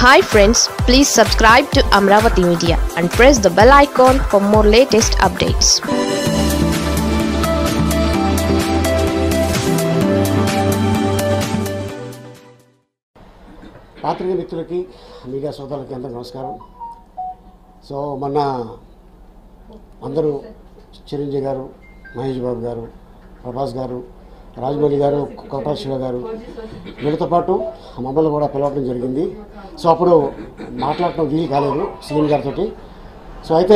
Hi friends, please subscribe to Amaravathi Media and press the bell icon for more latest updates. పాత్రికేయ మిత్రులకి media సోదరులకి అందరికీ నమస్కారం. So మొన్న అందరూ చిరంజీవి గారు, మహేష్ బాబు గారు, ప్రభాస్ గారు, రాజమౌళి గారు, కోటా శివ గారు వీళ్ళతో పాటు మమ్మల్ని కూడా పిలవడం జరిగింది. సో అప్పుడు మాట్లాడటం వీలు కాలేదు సీఎం గారితో. సో అయితే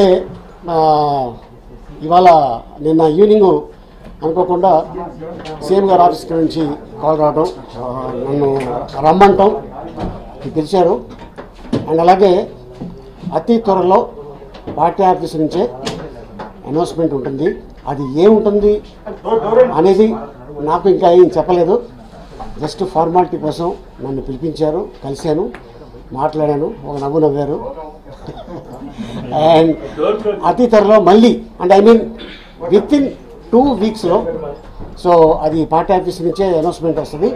ఇవాళ నిన్న ఈవినింగ్ అనుకోకుండా సీఎం గారి ఆఫీస్ నుంచి కాల్ రావడం, నన్ను రమ్మంటాం పిలిచారు. అండ్ అలాగే అతి త్వరలో పార్టీ ఆఫీస్ నుంచే అనౌన్స్మెంట్ ఉంటుంది. అది ఏముంటుంది అనేది నాకు ఇంకా ఏం చెప్పలేదు. జస్ట్ ఫార్మాలిటీ కోసం నన్ను పిలిపించారు, కలిశాను, మాట్లాడాను, ఒక నవ్వు నవ్వారు. అండ్ అతి త్వరలో మళ్ళీ అంటే విత్ ఇన్ 2 వీక్స్లో సో అది పార్టీ ఆఫీస్ నుంచే అనౌన్స్మెంట్ వస్తుంది.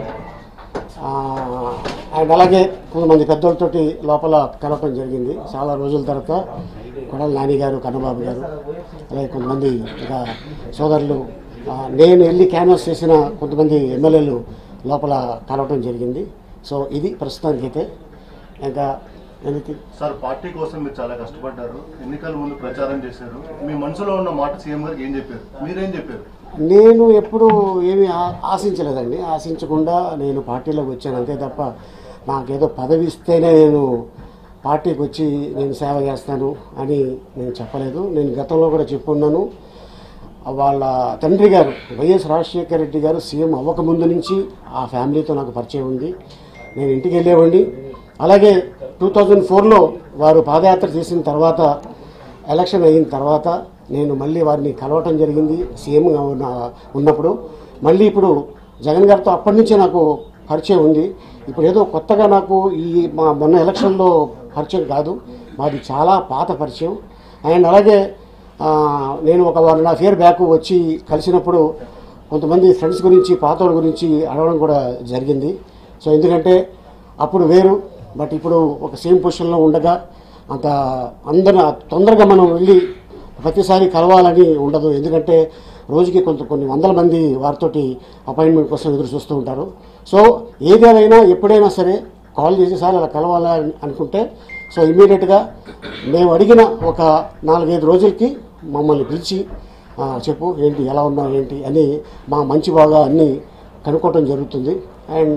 అండ్ అలాగే కొంతమంది పెద్దలతోటి లోపల కలవటం జరిగింది చాలా రోజుల తర్వాత. కొడాల నాని గారు, కన్నబాబు గారు, అలాగే కొంతమంది ఇంకా సోదరులు, నేను వెళ్ళి క్యాన్వాస్ చేసిన కొంతమంది ఎమ్మెల్యేలు లోపల కలవటం జరిగింది. సో ఇది ప్రస్తుతానికి అయితే. ఇంకా సార్, పార్టీ కోసం మీరు చాలా కష్టపడ్డారు, ఎన్నికల ముందు ప్రచారం చేశారు. మీ మనసులో ఉన్న మాట సీఎం గారికి ఏం చెప్పారు, మీరేం చెప్పారు? నేను ఎప్పుడు ఏమీ ఆశించలేదండి. ఆశించకుండా నేను పార్టీలోకి వచ్చాను అంతే తప్ప నాకేదో పదవి ఇస్తేనే నేను పార్టీకి వచ్చి నేను సేవ చేస్తాను అని నేను చెప్పలేదు. నేను గతంలో కూడా చెప్పున్నాను. వాళ్ళ తండ్రి గారు వైఎస్ రాజశేఖర రెడ్డి గారు సీఎం అవ్వకముందు నుంచి ఆ ఫ్యామిలీతో నాకు పరిచయం ఉంది. నేను ఇంటికి వెళ్ళేవాడిని. అలాగే 2004లో వారు పాదయాత్ర చేసిన తర్వాత, ఎలక్షన్ అయిన తర్వాత నేను మళ్ళీ వారిని కలవటం జరిగింది సీఎంగా ఉన్నప్పుడు. మళ్ళీ ఇప్పుడు జగన్ గారితో అప్పటి నుంచే నాకు పరిచయం ఉంది. ఇప్పుడు ఏదో కొత్తగా నాకు మా మొన్న ఎలక్షన్లో పరిచయం కాదు, మాది చాలా పాత పరిచయం. అండ్ అలాగే నేను ఒక 1.5 year బ్యాక్ వచ్చి కలిసినప్పుడు కొంతమంది ఫ్రెండ్స్ గురించి, పాతోళ్ళ గురించి అడగడం కూడా జరిగింది. సో ఎందుకంటే అప్పుడు వేరు, బట్ ఇప్పుడు ఒక సేమ్ పొజిషన్లో ఉండగా అంత అందరూ తొందరగా మనం వెళ్ళి ప్రతిసారి కలవాలని ఉండదు. ఎందుకంటే రోజుకి కొన్ని వందల మంది వారితోటి అపాయింట్మెంట్ కోసం ఎదురు చూస్తూ ఉంటారు. సో ఏదేమైనా ఎప్పుడైనా సరే కాల్ చేసి సార్ అలా కలవాలని అనుకుంటే సో ఇమీడియట్గా మేము అడిగిన ఒక 4-5 రోజులకి మమ్మల్ని పిలిచి చెప్పు ఏంటి, ఎలా ఉన్నావు ఏంటి అని మా మంచి బాగా అన్నీ కనుక్కోవటం జరుగుతుంది. అండ్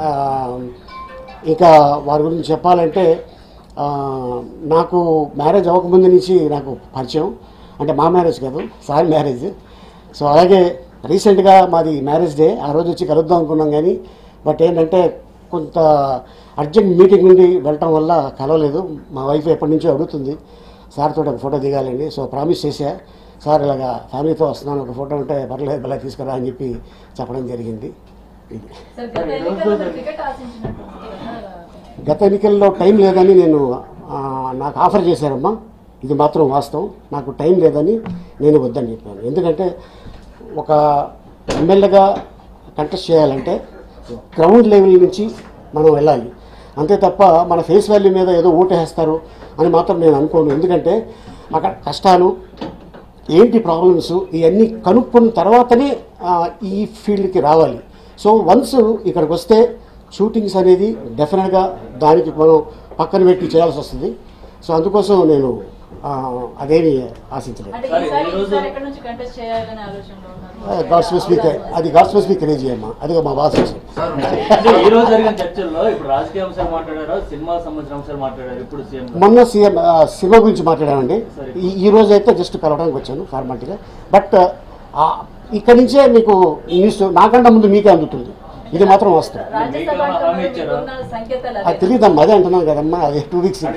ఇంకా వారి గురించి చెప్పాలంటే నాకు మ్యారేజ్ అవ్వకముందు నుంచి నాకు పరిచయం. అంటే మా మ్యారేజ్ కాదు, సార్ మ్యారేజ్. సో అలాగే రీసెంట్గా మాది మ్యారేజ్ డే, ఆ రోజు వచ్చి కలుద్దాం అనుకున్నాం కానీ బట్ ఏంటంటే కొంత అర్జెంట్ మీటింగ్ నుండి వెళ్ళటం వల్ల కలవలేదు. మా వైఫ్ ఎప్పటి నుంచో అడుగుతుంది సార్తో ఒక ఫోటో దిగాలండి. సో ప్రామిస్ చేశా, సార్ ఇలాగా ఫ్యామిలీతో వస్తున్నాను, ఒక ఫోటో ఉంటే పర్లేదు ఇలా తీసుకురా అని చెప్పడం జరిగింది. ఇది గత ఎన్నికల్లో టైం లేదని నాకు ఆఫర్ చేశారమ్మా, ఇది మాత్రం వాస్తవం. నాకు టైం లేదని నేను వద్దని చెప్పాను. ఎందుకంటే ఒక ఎమ్మెల్యేగా కంటెస్ట్ చేయాలంటే గ్రౌండ్ లెవెల్ నుంచి మనం వెళ్ళాలి, అంతే తప్ప మన ఫేస్ వాల్యూ మీద ఏదో ఓటేస్తారు అని మాత్రం నేను అనుకోను. ఎందుకంటే అక్కడ కష్టాలు ఏంటి, ప్రాబ్లమ్స్ ఇవన్నీ కనుక్కున్న తర్వాతనే ఈ ఫీల్డ్కి రావాలి. సో వన్స్ ఇక్కడికి వస్తే షూటింగ్స్ అనేది డెఫినెట్గా దానికి మనం పక్కన పెట్టి చేయాల్సి వస్తుంది. సో అందుకోసం నేను అదేమి ఆశించలేదు. గాడ్ స్పెసిఫిక్, అది గాడ్ స్పెసిఫిక్ తెలియజేయమ్మా, అదిగో మా బాస్. మొన్న సినిమా గురించి మాట్లాడామండి. ఈ రోజు అయితే జస్ట్ కలవడానికి వచ్చాను ఫార్మాలిటీగా. బట్ ఇక్కడి నుంచే మీకు న్యూస్ నాకంటే ముందు మీకే అందుతుంది, ఇది మాత్రం వస్తుంది. అది తెలియదమ్మా, అదే అంటున్నాను కదమ్మా, అది 2 weeks ఇంకా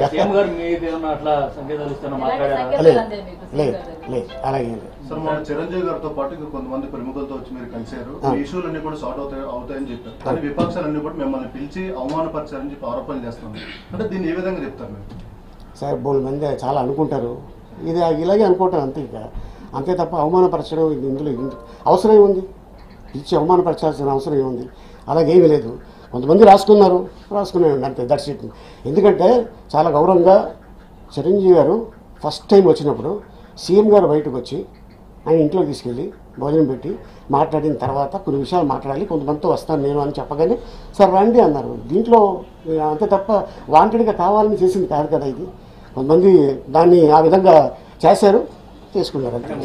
లేదు అలాగే. సార్, మన చిరంజీవి గారితో పాటు ఇంకా కొంతమంది ప్రముఖులతో వచ్చి మీరు కలిశారు, ఇష్యూలన్నీ కూడా సార్ట్ అవుతాయని చెప్పారు. కానీ విపక్షాలన్నీ కూడా మిమ్మల్ని పిలిచి అవమానపరిచారని చెప్పి ఆరోపణలు చేస్తున్నారు. అంటే దీన్ని ఏ విధంగా చెప్తారు మీరు? సార్, 3 మంది చాలా అనుకుంటారు, ఇది ఇలాగే అనుకుంటారు అంతే, అంతే తప్ప అవమానపరచడం ఇందులో అవసరం ఏముంది? పిలిచి అవమానపరచాల్సిన అవసరం ఏముంది? అలాగేమీ లేదు. కొంతమంది రాసుకున్నాను అంతే, దట్స్ ఇట్. ఎందుకంటే చాలా గౌరవంగా చిరంజీవి గారు ఫస్ట్ టైం వచ్చినప్పుడు సీఎం గారు బయటకు వచ్చి ఆయన ఇంట్లో తీసుకెళ్ళి భోజనం పెట్టి మాట్లాడిన తర్వాత కొన్ని విషయాలు మాట్లాడాలి, కొంతమందితో వస్తాను నేను అని చెప్పగానే సార్ రండి అన్నారు. దీంట్లో అంతే తప్ప వాంటెడ్గా కావాలని చేసింది కాదు కదా ఇది. కొంతమంది దాన్ని ఆ విధంగా చేశారు, తీసుకున్నారు అంతే.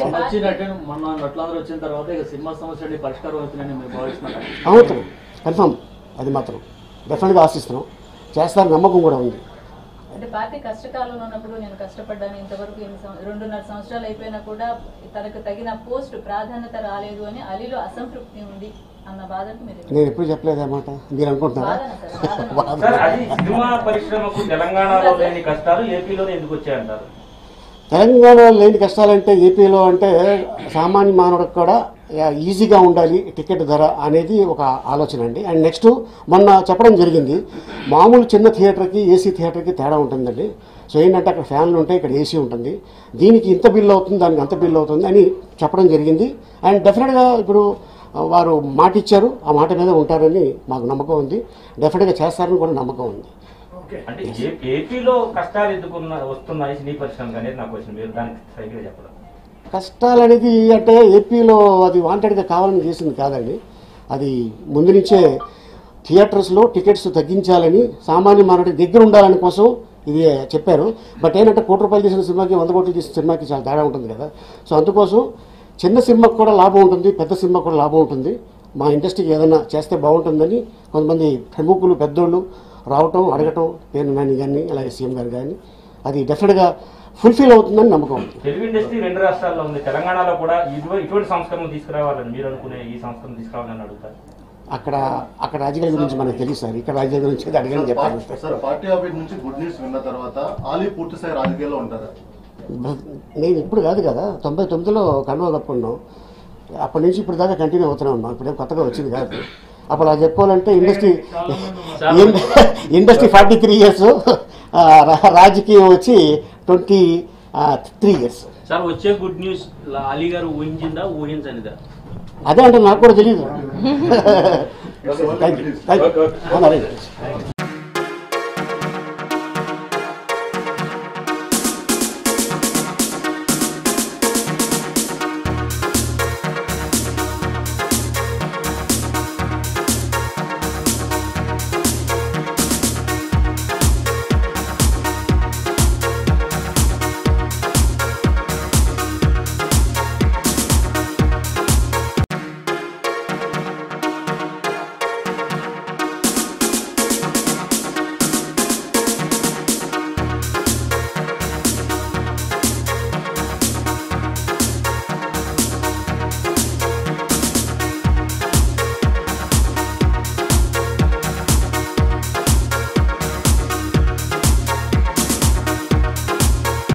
అవుతుంది కన్ఫర్మ్, అది మాత్రం డెఫినెట్గా ఆశిస్తున్నాం, చేస్తారు, నమ్మకం కూడా ఉంది. అంటే పార్టీ కష్టకాలంలో ఉన్నప్పుడు నేను కష్టపడ్డాను, ఇంతవరకు 2.5 సంవత్సరాలు అయిపోయినా కూడా తనకు తగిన పోస్ట్ ప్రాధాన్యత రాలేదు అని అలీలో అసంతృప్తి ఉంది అన్న బాధకు నేను ఎప్పుడు చెప్పలేదు అన్నమాట, మీరు అనుకుంటున్నారా? సినిమా పరిశ్రమకు తెలంగాణలో లేని కష్టాలు ఏపీలో ఎందుకు వచ్చాయంటారు? తెలంగాణలో లేని కష్టాలంటే ఏపీలో అంటే సామాన్య మానవుడికి కూడా ఈజీగా ఉండాలి టికెట్ ధర అనేది ఒక ఆలోచన అండి. అండ్ నెక్స్ట్ మొన్న చెప్పడం జరిగింది, మామూలు చిన్న థియేటర్కి ఏసీ థియేటర్కి తేడా ఉంటుందండి. సో ఏంటంటే అక్కడ ఫ్యాన్లు ఉంటాయి, ఇక్కడ ఏసీ ఉంటుంది, దీనికి ఇంత బిల్లు అవుతుంది, దానికి అంత బిల్లు అవుతుంది అని చెప్పడం జరిగింది. అండ్ డెఫినెట్గా ఇప్పుడు వారు మాట ఇచ్చారు, ఆ మాట మీద ఉంటారని మాకు నమ్మకం ఉంది, డెఫినెట్గా చేస్తారని కూడా నమ్మకం ఉంది. అంటే ఏపీలో కష్టాలు ఎందుకు వస్తున్నాయి సినీ పరిశ్రమ అనేది నా క్వశ్చన్, మీరు దానికి సరిగ్గా చెప్పడం. కష్టాలు అనేది అంటే ఏపీలో అది వాంటెడ్గా కావాలని చేసింది కాదండి, అది ముందు నుంచే థియేటర్స్లో టికెట్స్ తగ్గించాలని సామాన్య మానవుడి దగ్గర ఉండాలని కోసం ఇది చెప్పారు. బట్ ఏంటంటే 1 కోటి రూపాయలు తీసిన సినిమాకి 100 కోట్లు తీసిన సినిమాకి చాలా తేడా ఉంటుంది కదా. సో అందుకోసం చిన్న సినిమాకి కూడా లాభం ఉంటుంది, పెద్ద సినిమాకి కూడా లాభం ఉంటుంది, మా ఇండస్ట్రీకి ఏదైనా చేస్తే బాగుంటుందని కొంతమంది ప్రముఖులు పెద్దోళ్ళు రావటం, అడగటం, పేరు నాని కానీ అలాగే సీఎం గారు కానీ, అది డెఫినెట్గా ఫుల్ఫిల్ అవుతుందని నమ్మకం ఉంది. తెలుగు ఇండస్ట్రీ 2 రాష్ట్రాల్లో ఉంది, తెలంగాణలో కూడా ఇటువంటి సంస్కరణ తీసుకురావాలని మీరు అనుకునే ఈ సంస్కరణ తీసుకురావాలని అడుగుతారు. అక్కడ రాజకీయాల గురించి మనకు తెలియదు సార్, ఇక్కడ రాజకీయాల గురించి అడగని చెప్పాలి సార్. పార్టీ ఆఫీస్ నుంచి గుడ్ న్యూస్ విన్న తర్వాత ఆలీ పూర్తి స్థాయి రాజకీయాల్లో ఉంటారా? నేను ఇప్పుడు కాదు కదా, 99లో కండువా కప్పుకున్నాం, అప్పటి నుంచి ఇప్పుడు దాకా కంటిన్యూ అవుతూనే ఉన్నాం, ఇప్పుడేం కొత్తగా వచ్చింది కాదు. అప్పుడు అది చెప్పుకోవాలంటే ఇండస్ట్రీ 43 years, రాజకీయం వచ్చి 23 years. సార్ వచ్చే గుడ్ న్యూస్ అలీ గారు ఊహించిందా ఊహించనిదా? అదే అంటే నాకు కూడా తెలియదు.